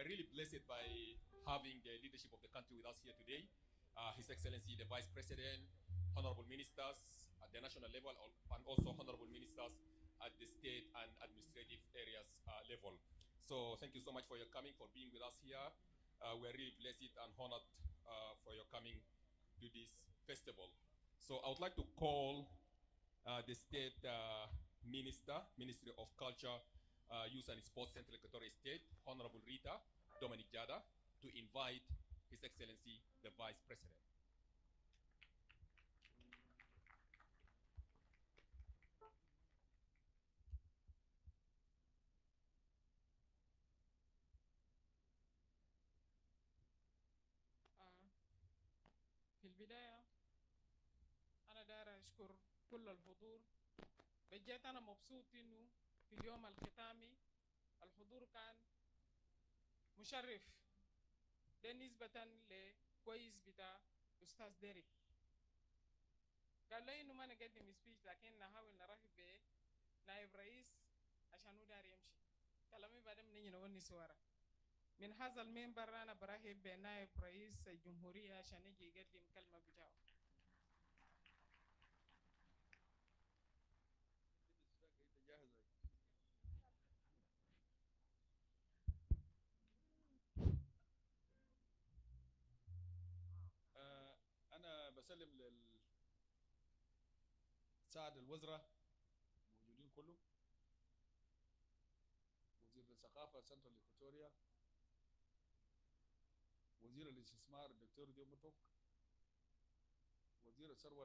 are really blessed by having the leadership of the country with us here today. His Excellency, the Vice President, honorable ministers at the national level, and also honorable ministers at the state and administrative areas level. So thank you so much for your coming, for being with us here. We're really blessed and honored for your coming to this festival. So I would like to call the State Ministry of Culture, Youth and Sports, Central Equatorial State, Honorable Rita Dominic Jada, to invite His Excellency, the Vice President. في البداية أنا داير أشكر كل الحضور. بجد أنا مبسوط إنه في اليوم الختامي الحضور كان مشرف، ده نسبة لكويس بتاع أستاذ ديريك. قال لي إنه ما نقدم سبيش، لكن نحاول نرحب بنائب رئيس عشان هو داير يمشي. كلامي بعدين نيجي نوني سوارة. من هذا المنبر أنا برحب بنائب رئيس الجمهورية عشان يجي يقدم كلمة بتاعه. أنا بسلم للسادة الوزراء موجودين كله، وزير الثقافة سنترال إكواتوريا، وزير الاستثمار الدكتور ديو متوك، وزير الثروة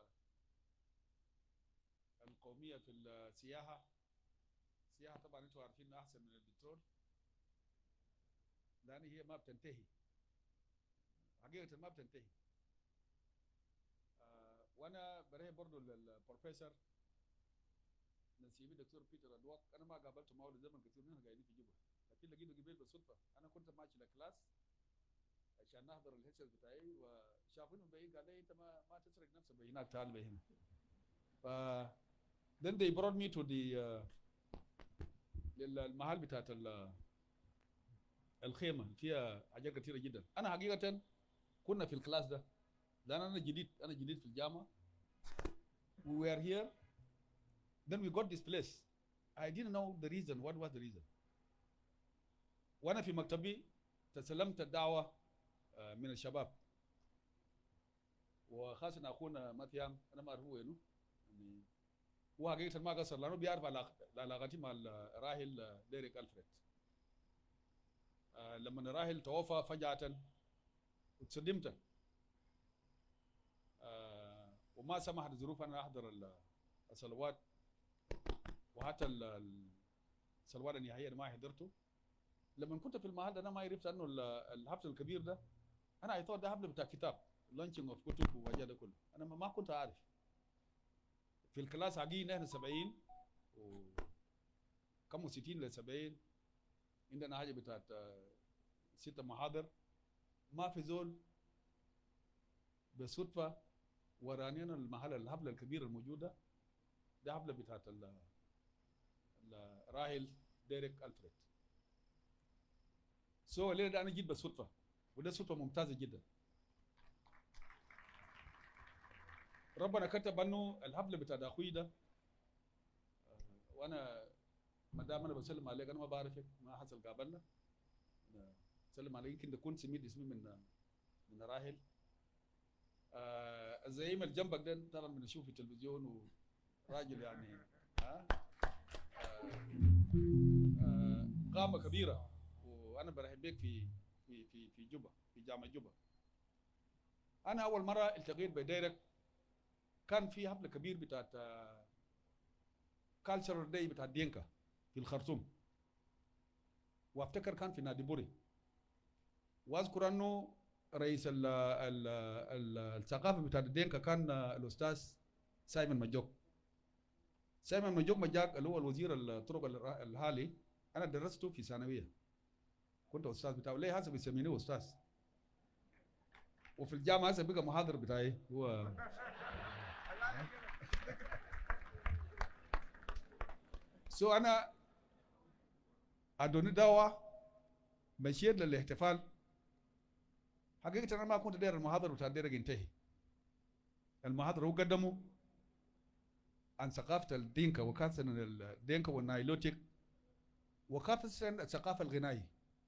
القومية في السياحة. السياحة طبعا انتم عارفين انها احسن من البترول لان هي ما بتنتهي، حقيقة ما بتنتهي. وانا برحب برضه للبروفيسور نسيبي دكتور بيتر ادواك. انا ما قابلته معه لزمن كثير، منها قاعدين في جوبا، لكن لقيته قبيل بالصدفة. انا كنت ماشي لكلاس عشان نحضر الهيسل بتاعي، وشافوني بعيد قال لي انت ما تسرق نفسك هناك، تعال هنا. ف then they brought me to the للمحل بتاعت الخيمه فيها حاجات كثيره جدا. انا حقيقه كنا في الكلاس ده لان انا جديد في الجامعه. we were here then we got this place. I didn't know the reason. What was the reason? وانا في مكتبي تسلمت الدعوه من الشباب، وخاصه اخونا ماتيان، انا ما اعرف هو وينه يعني. هو حقيقه ما قصر لانه بيعرف علاقتي مع الراحل ديريك ألفريد. لما الراحل توفى فجأة اتصدمت، وما سمحت الظروف أنا أحضر الصلوات، وحتى الصلوات النهائية ما حضرته. لما كنت في المحل أنا ما عرفت أنه الحفل الكبير ده، أنا أعتقد ده حفل بتاع كتاب لانشينج اوف كتب وحاجات ده كله. أنا ما كنت عارف. في الكلاس حقيقي نحن 70 وكم 60 ل 70، عندنا حاجة بتاعت 6 محاضر. ما في زول بالصدفة ورانينا المحل الحفلة الكبيرة الموجودة، دي حفلة بتاعت الراحل ديريك ألفريد. الليلة ده أنا جيت بالصدفة، وده صدفة ممتازة جدا. ربنا كتب أنه الحفلة بتاعت أخوي ده، وأنا ما دام أنا بسلم عليك، أنا ما بعرفك، ما حصل قابلنا، سلم عليك. يمكن تكون سميت اسمي من راحل. الزعيم اللي جنبك ده طبعا بنشوفه في التلفزيون، وراجل يعني قامة كبيرة، وانا برحب بك في جوبا، في جامعة جوبا. انا اول مرة التقيت بديرك كان في حفلة كبير بتاعت كالتشرال داي بتاعت دينكا في الخرطوم، وافتكر كان في نادي بوري. واذكر انه رئيس الثقافه بتاعت الدينكا كان الاستاذ سايمون مجوك. سايمون مجوك مجاك اللي هو الوزير الطرق الحالي، انا درسته في ثانويه، كنت استاذ بتاعه. ليه هسه بيسميني استاذ، وفي الجامعه هسه بقى محاضر بتاعي هو. انا ادوني دعوه مشيت للاحتفال. حقيقة أنا ما كنت داير المحاضرة بتاع داير ينتهي. المحاضرة هو قدمه عن ثقافة الدينكا وخاصة الدينكا والنايلوتيك وخاصة الثقافة الغنائية.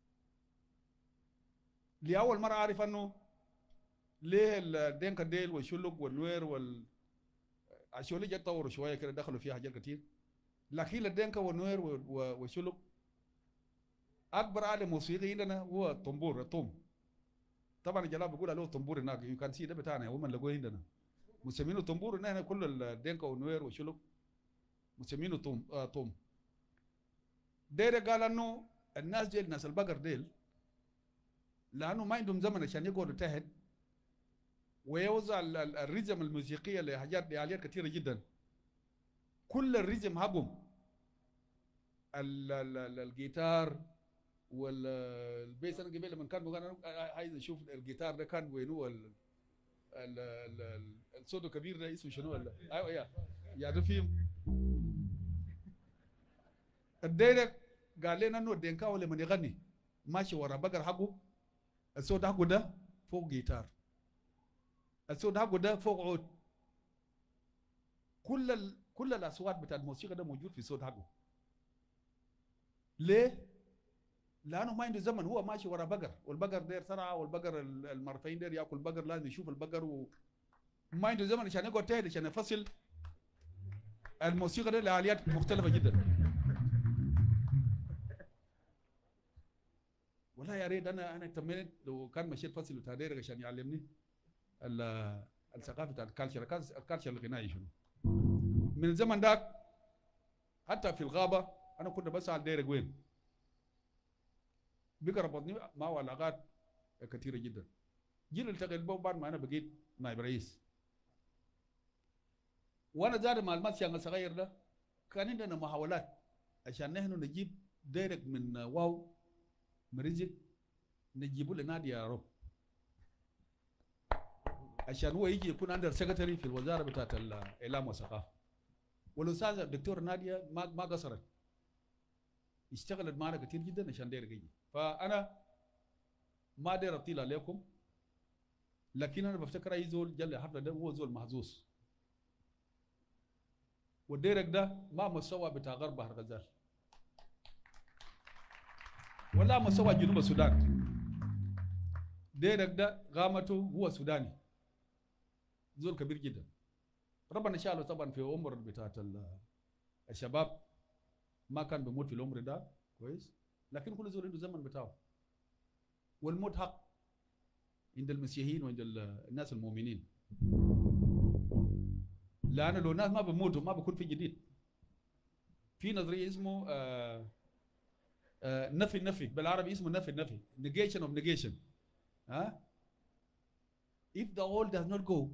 لأول مرة أعرف أنه ليه الدينكا ديل والشلوك والنوير عشولي جت طوروا شوية كده دخلوا فيها حاجات كتير. لكن الدينكا والنوير والشلوك أكبر عالم موسيقي عندنا هو الطنبور الطوم. طبعا الجلاب بيقول له طنبور هناك يو كان سي ده بتاعنا هم اللي لقوه عندنا مسمينه طنبور. نحن كل الدينكا والنوير والشلوك مسمينه طوم. دير قال انه الناس ديل ناس البقر ديل لانه ما عندهم زمن عشان يقعدوا تحت ويوزع الريزم الموسيقيه لآليات كثيره جدا. كل الريزم حقهم الجيتار والبيس. انا قبل لما كان انا عايز اشوف الجيتار ده كان وينه الصوت الكبير ده اسمه شنو ايوه يا ده في الديرك قال لنا انه الدينكاو لما يغني ماشي ورا بقر حقه الصوت حقه ده فوق جيتار الصوت حقه ده فوق عود. كل الاصوات بتاعت الموسيقى ده موجود في الصوت حقه. ليه؟ لانه ما عنده زمن. هو ماشي ورا بقر والبقر دير سرعه والبقر المرفعين دير ياكل بقر لازم يشوف البقر وما عنده زمن عشان يقعد تحت عشان يفصل الموسيقى دي لآليات مختلفه جدا. والله يا ريت انا تمنيت لو كان مشيت فصل بتاع ديرك عشان يعلمني الثقافه بتاعت الكالتشر الغنائي شنو. من الزمن ذاك حتى في الغابه انا كنت بسال ديرك وين بيقربطني معه علاقات كثيره جدا. جيل التقي به بعد ما انا بقيت نائب رئيس. وانا زاد مع المسيان الصغير ده كان عندنا محاولات عشان نحن نجيب ديرك من واو مريزق نجيبه لنادي يا رب عشان هو يجي يكون اندر سكرتري في الوزاره بتاعت الاعلام والثقافه. والاستاذه الدكتور ناديه ما قصرت اشتغلت معنا كثير جدا عشان ديرك يجي. فانا ما داير اطيل عليكم لكن انا بفتكر اي زول جل الحفله ده هو زول محظوظ. والديرك ده ما مستوى بتاع غرب بحر غزال ولا مستوى جنوب السودان. ديرك ده غامته هو سوداني زول كبير جدا. ربنا شاله طبعا في عمر بتاعت الشباب ما كان بيموت في العمر ده كويس. لكن كل زول عنده زمن بتاعه والموت حق عند المسيحيين وعند الناس المؤمنين. لأن لو الناس ما بيموتوا ما بيكون في جديد. في نظرية اسمه نفي بالعربي اسمه نفي negation of negation. if the old does not go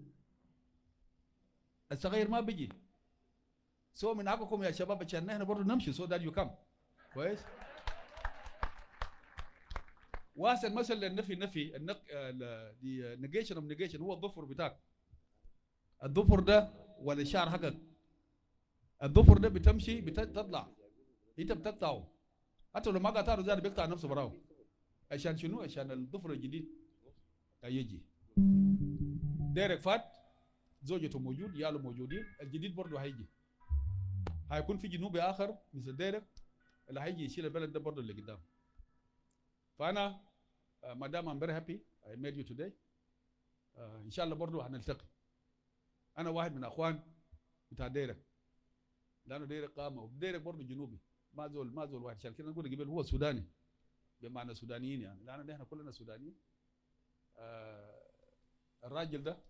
الصغير ما بيجي. سو من حقكم يا شباب عشان نحن برضه نمشي so that you come كويس. واحسن مثل للنفي دي negation of negation هو الظفر بتاعك. الظفر ده ولا الشعر حقك الظفر ده بتمشي بتطلع انت بتقطعه حتى لو ما قطعه زاد بيقطع نفسه براو عشان شنو؟ عشان الظفر الجديد هيجي. ديرك فات زوجته موجود ياله موجودين الجديد برضه هيجي. هيكون في جنوبي اخر مثل ديرك اللي هيجي يشيل البلد ده برضه اللي قدام. فانا مدام I'm very happy I met you today. ان شاء الله برضه هنلتقي. انا واحد من اخوان بتاع ديرك لانه ديرك قامه وديرك برضه جنوبي ما زول واحد. عشان كده نقول قبل هو سوداني بمعنى سودانيين يعني لان احنا كلنا سودانيين. الراجل ده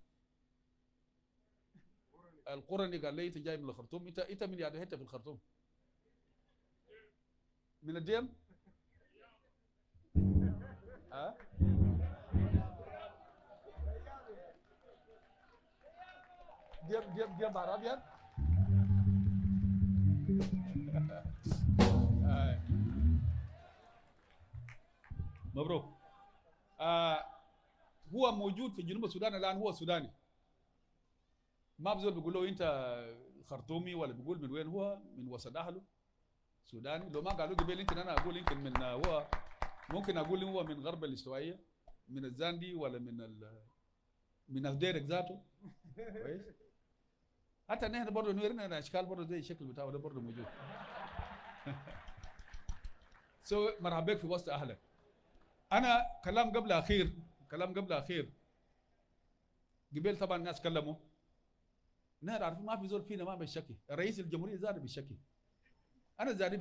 القرني قال لي انت جاي من الخرطوم. انت من يعني حته في الخرطوم من الديم. ديم بحر ابيض. مبروك. هو موجود في جنوب السودان الان هو سوداني. ما بزول بيقول له انت خرطومي ولا بيقول من وين. هو من وسط اهله سوداني. لو ما قالوا قبل يمكن انا اقول يمكن من هو ممكن اقول هو من غرب الاستوائيه، من الزاندي ولا من الديرك ذاته. كويس. حتى نحن برضه نورينا الاشكال برضه زي الشكل بتاعه ده برضه موجود. مرحبا بك في وسط اهلك. انا كلام قبل اخير قبل طبعا الناس كلموا، نحن عارفين ما في زول فينا ما بيشكي، الرئيس الجمهوريه زاد بيشكي، انا زادي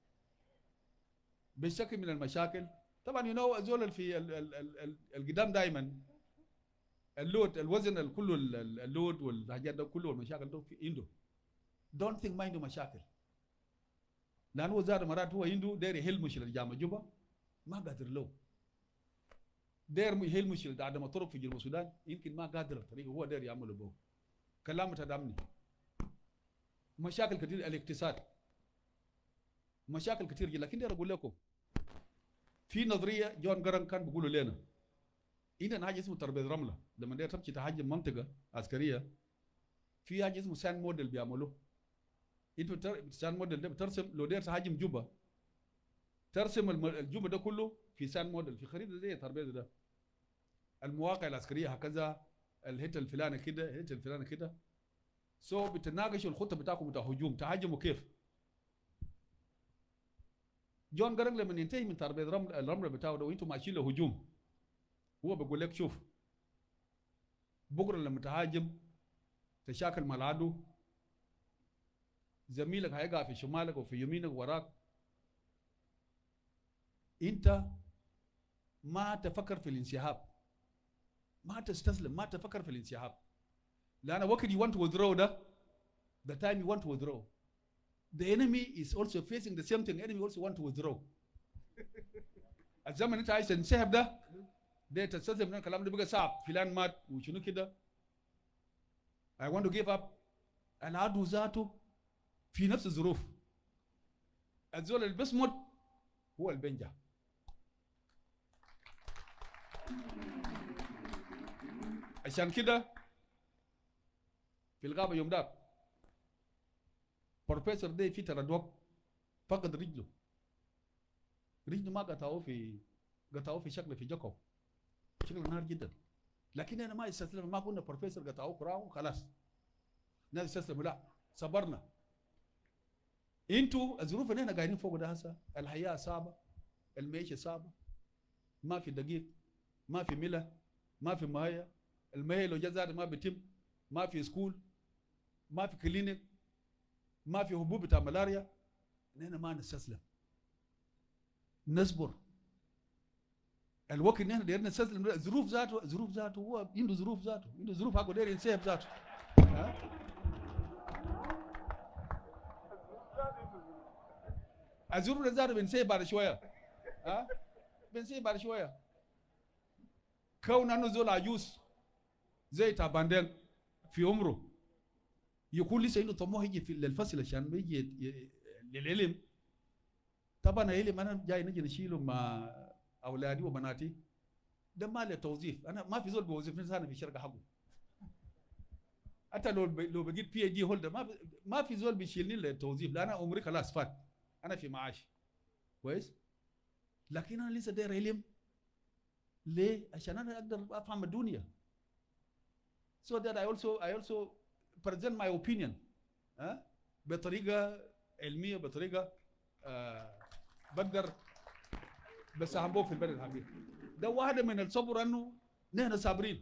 بيشكي من المشاكل. طبعا زول في القدام دائما اللود الوزن كله اللود والحاجات ده كله والمشاكل ده عنده. دونت ثينك ما عنده مشاكل، لانه هو زاد مرات هو عنده داير يحل مشكله جامعه جوبا ما قادر له، داير يحل مشكله عدم الطرق في جنوب السودان يمكن ما قادر الطريقه هو داير يعمله به. كلام تدامني مشاكل كثير، الاقتصاد مشاكل كثير جدا. لكن داير اقول لكم في نظريه جون جران كان بيقولوا لنا عندنا حاجه اسمه تربيه رمله، لما داير تمشي تهاجم منطقه عسكريه في حاجه اسمه سان موديل بيعملوه. انتوا سان موديل ده بترسم لو داير تهاجم جوبا ترسم الجوبا ده كله في سان موديل، في خريطه زي تربيه ده، المواقع العسكريه هكذا، الحته الفلانه كده، الحته الفلانه كده. بتناقشوا الخطه بتاعكم بتاع هجوم، تهاجموا كيف. جون جرن لما ينتهي من تربيه الرمله بتاعه ده وانتم ماشيين له هجوم، هو بيقول لك شوف بكره لما تهاجم تشاكل مع العدو، زميلك هيقع في شمالك وفي يمينك وراك، انت ما تفكر في الانسحاب، ما تستسلم، ما تفكر في الانسحاب. لأن وقت you want to withdraw ده the time you want to withdraw the enemy is also facing the same thing. The enemy also want to withdraw. الزمن انت عايز تنسحب ده تستسلم من الكلام ده بقى صعب، فلان مات وشنو كده I want to give up. العدو ذاته في نفس الظروف، الزول اللي بيصمد هو اللي بينجح. عشان كده في الغابه يوم داك بروفيسور دي في تردوك فقد رجله ما قطعوه في شكل في جوكو شكل نار جدا. لكن انا ما استسلم، ما قلنا بروفيسور قطعوه كراو خلاص ناس استسلموا، لا صبرنا. انتوا الظروف اللي احنا قاعدين فوق ده هسه الحياه صعبه، المعيشه صعبه، ما في دقيق، ما في ملح، ما في ميه، الميه لو جزات ما بيتم، ما في سكول، ما في كلينيك، ما في حبوب بتاع ملاريا. نحن ما نستسلم، نصبر. الوقت نحن دايرين نستسلم، ظروف ذاته هو عنده ظروف حقه داير ينسحب ذاته. الظروف ذاته بينسحب بعد شويه، بينسحب بعد شويه. كون انه زول عجوز زي تاباندين في عمره يكون لسه عنده طموح يجي في للفصل عشان يجي للعلم. طبعا العلم انا جاي نجي نشيله مع اولادي وبناتي، ده ما له توظيف. انا ما في زول بيوظفني انا في شركه حقه، حتى لو بقيت بي دي هولدر ما في زول بيشيلني للتوظيف، لان عمري خلاص فات، انا في معاش كويس. لكن انا لسه داير علم ليه؟ عشان انا اقدر افهم الدنيا. So that I also present my opinion بطريقه علميه، بطريقه بقدر بساهم به في البلد الحقيقي. ده واحده من الصبر انه نحن صابرين.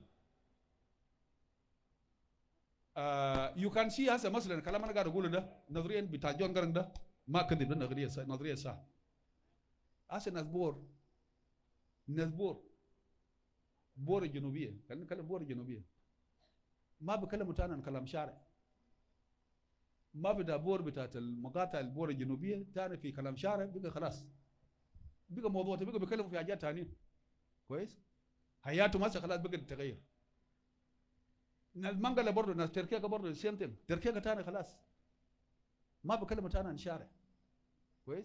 يو كان سي هسه مثلا الكلام انا قاعد اقوله ده نظريا بتاع جون جرن ده ما كذب، ده نظريه صح. هسه ناس بور الجنوبيه، خلينا نتكلم بور الجنوبيه، ما بكلموا تاني عن كلام شارع، ما بدا بور بتاعت المقاطع البور الجنوبيه تاني في كلام شارع، بقى خلاص بقى موضوع بقى بيتكلموا في حاجات ثانيه كويس. حياتهم هسه خلاص بقت تتغير. ناس منقله برضه، ناس تركيا برضه سيمتين تركيا ثاني خلاص ما بكلموا ثاني عن شارع كويس.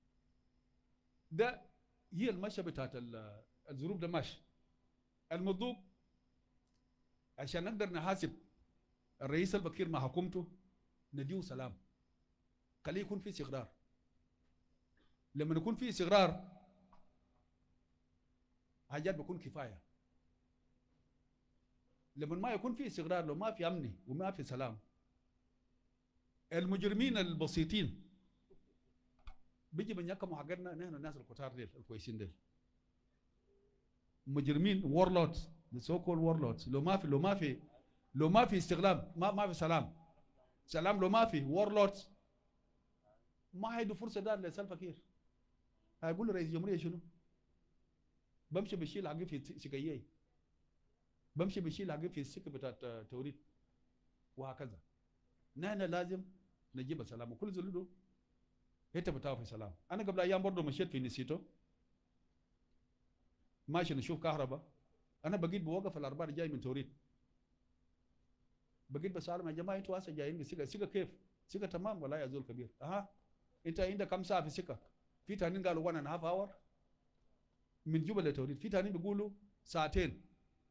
ده هي المشى بتاعت الظروف ده ماشي. الموضوع عشان نقدر نحاسب الرئيس البكير مع حكومته نديه سلام، خليه يكون في استقرار. لما يكون في استقرار حاجات بكون كفايه. لما ما يكون في استقرار، لو ما في امن وما في سلام، المجرمين البسيطين بيجي بنيكموا حقنا نحن الناس الكتار ديل الكويسين ديل. مجرمين وورلودز، the so called warlords. لو ما في استقلال، ما في سلام لو ما في وورلودز ما هيدوا فرصه دار لسلفا كير. هيقول له رئيس الجمهوريه شنو؟ بمشي بشيل حقي في سكيي، بمشي بشيل حقي في السكه بتاعت توريد، وهكذا. نحن لازم نجيب السلام، وكل زلده انت بتاعه في سلام. انا قبل ايام برضه مشيت في نسيتو، ماشي نشوف كهرباء، انا بقيت بوقف الاربعه جاي من توريد، بقيت بسالهم يا جماعه انتوا هسه جايين بالسكه كيف؟ سكه تمام ولا يا زول كبير؟ انت عندك كم ساعه في السكه؟ في تانيين قالوا 1.5 hours من جوبا لتوريد، في تانيين بيقولوا ساعتين.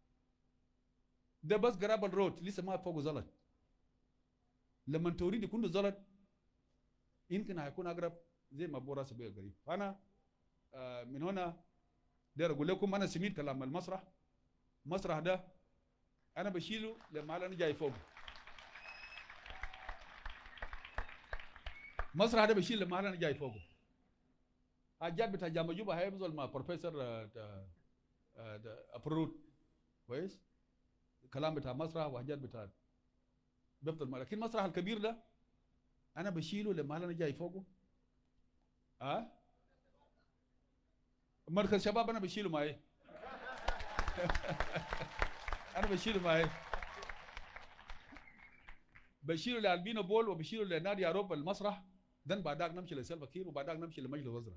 ده بس قراب الرود لسه ما فوق زلط. لما توريد يكون زلط يمكن هيكون اقرب زي ما ابو راس بيه قريب. فانا من هنا داير اقول لكم انا سميت كلام المسرح ده انا بشيله لما انا جاي فوق. المسرح ده بشيل لما انا جاي فوق. حاجات بتاع جامعه جوبا هيبذل مع بروفيسور ابرود كويس، كلام بتاع مسرح وحاجات بتاع بيفضل معي. لكن المسرح الكبير ده انا بشيله لما انا جاي فوقه. مركز شباب انا بشيله معي. انا بشيله معي، بشيله لالبينو بول وبشيله لنادي اوروبا المسرح. دن بعدك نمشي لسلفا كير وبعدك نمشي لمجلس الوزراء.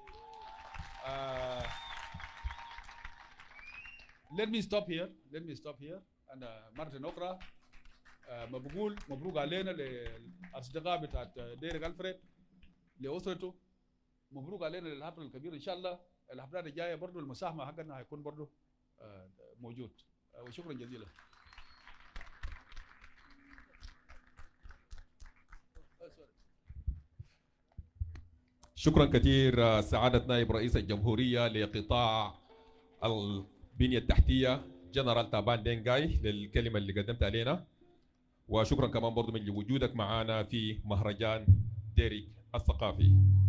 let me stop here انا مرة اخرى ما بقول مبروك علينا للاصدقاء بتاعت ديريك الفريد، لاسرته، مبروك علينا للحفل الكبير. ان شاء الله الحفلات الجايه برضه المساهمه حقنا هيكون برضه موجود. وشكرا جزيلا. شكرا كثير سعادة نائب رئيس الجمهورية لقطاع البنية التحتية جنرال تابان دينغاي للكلمة اللي قدمت علينا، وشكرا كمان برضو من وجودك معنا في مهرجان ديريك الثقافي.